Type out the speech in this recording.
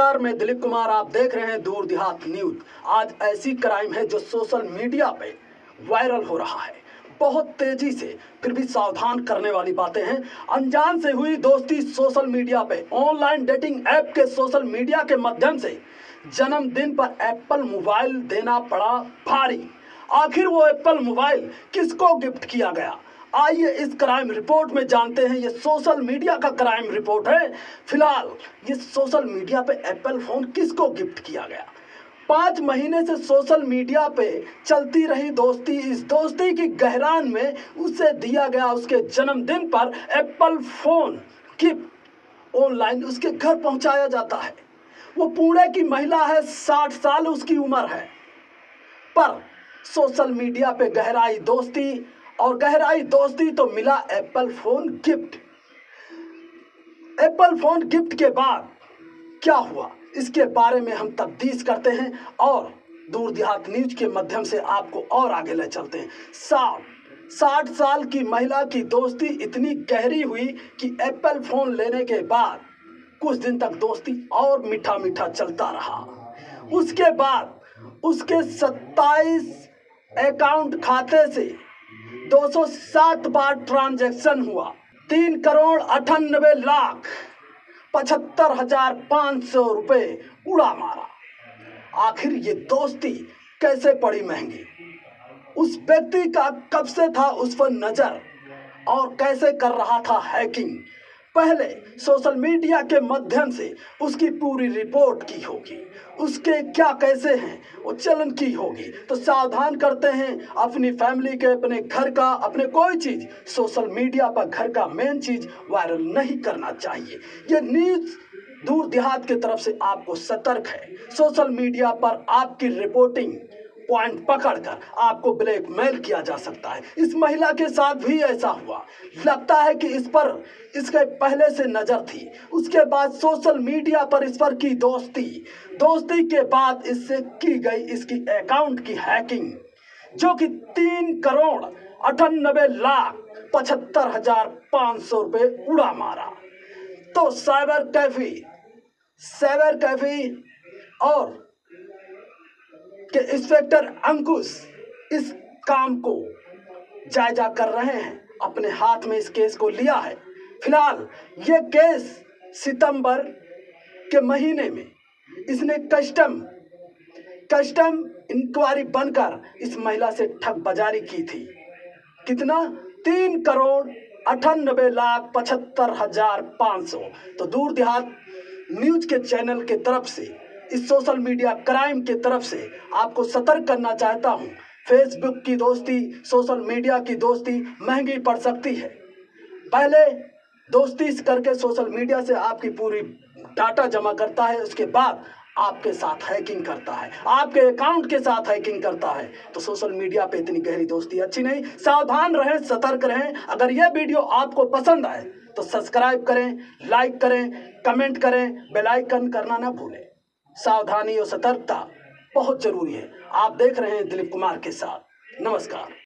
नमस्कार, मैं दिलीप कुमार। आप देख रहे हैं दूर देहात न्यूज। आज ऐसी क्राइम है जो सोशल मीडिया पे वायरल हो रहा है, बहुत तेजी से, फिर भी सावधान करने वाली बातें हैं। अनजान से हुई दोस्ती सोशल मीडिया पे। ऑनलाइन डेटिंग ऐप के सोशल मीडिया के माध्यम से जन्मदिन पर एप्पल मोबाइल देना पड़ा भारी। आखिर वो एप्पल मोबाइल किसको गिफ्ट किया गया? आइए इस क्राइम रिपोर्ट में जानते हैं। ये सोशल मीडिया का क्राइम रिपोर्ट है। फिलहाल ये सोशल मीडिया पे एप्पल फोन किसको गिफ्ट किया गया? 5 महीने से सोशल मीडिया पे चलती रही दोस्ती, इस दोस्ती की गहरान में उसे दिया गया उसके जन्मदिन पर एप्पल फोन गिफ्ट ऑनलाइन उसके घर पहुंचाया जाता है। वो पुणे की महिला है, 60 साल उसकी उम्र है, पर सोशल मीडिया पे गहराई दोस्ती तो मिला Apple phone gift. Apple phone gift के बाद क्या हुआ, इसके बारे में हम तफ्तीश करते हैं और दूर देहात न्यूज के माध्यम से आपको और आगे ले चलते हैं। 60 साल की महिला की दोस्ती इतनी गहरी हुई कि एप्पल फोन लेने के बाद कुछ दिन तक दोस्ती और मीठा मीठा चलता रहा। उसके बाद उसके 27 अकाउंट खाते से 207 बार ट्रांजैक्शन हुआ। 3,98,75,500 रुपए उड़ा मारा। आखिर ये दोस्ती कैसे पड़ी महंगी? उस व्यक्ति का कब से था उस पर नजर और कैसे कर रहा था हैकिंग? पहले सोशल मीडिया के माध्यम से उसकी पूरी रिपोर्ट की होगी, उसके क्या कैसे हैं वो चलन की होगी। तो सावधान करते हैं अपनी फैमिली के, अपने घर का, अपने कोई चीज सोशल मीडिया पर घर का मेन चीज वायरल नहीं करना चाहिए। ये न्यूज दूर देहात की तरफ से आपको सतर्क है। सोशल मीडिया पर आपकी रिपोर्टिंग पॉइंट पकड़कर आपको ब्लैकमेल किया जा सकता है। इस महिला के साथ भी ऐसा हुआ। लगता है कि इस पर इसके पहले से नजर थी, उसके बाद सोशल मीडिया पर इस पर की दोस्ती के बाद इससे की गई इसकी अकाउंट की हैकिंग, जो कि 3,98,75,500 रुपए उड़ा मारा। तो साइबर कैफे और कि इंस्पेक्टर अंकुश इस काम को जायजा कर रहे हैं, अपने हाथ में इस केस को लिया है। फिलहाल ये केस सितंबर के महीने में इसने कस्टम इंक्वायरी बनकर इस महिला से ठग बाजारी की थी। कितना? 3,98,75,500। तो दूर देहात न्यूज के चैनल के तरफ से, इस सोशल मीडिया क्राइम के तरफ से आपको सतर्क करना चाहता हूं। फेसबुक की दोस्ती, सोशल मीडिया की दोस्ती महंगी पड़ सकती है। पहले दोस्ती करके सोशल मीडिया से आपकी पूरी डाटा जमा करता है, उसके बाद आपके साथ हैकिंग करता है, आपके अकाउंट के साथ हैकिंग करता है। तो सोशल मीडिया पे इतनी गहरी दोस्ती अच्छी नहीं। सावधान रहें, सतर्क रहें। अगर यह वीडियो आपको पसंद आए तो सब्सक्राइब करें, लाइक करें, कमेंट करें, बेल आइकन करना ना भूलें। सावधानी और सतर्कता बहुत जरूरी है। आप देख रहे हैं दिलीप कुमार के साथ। नमस्कार।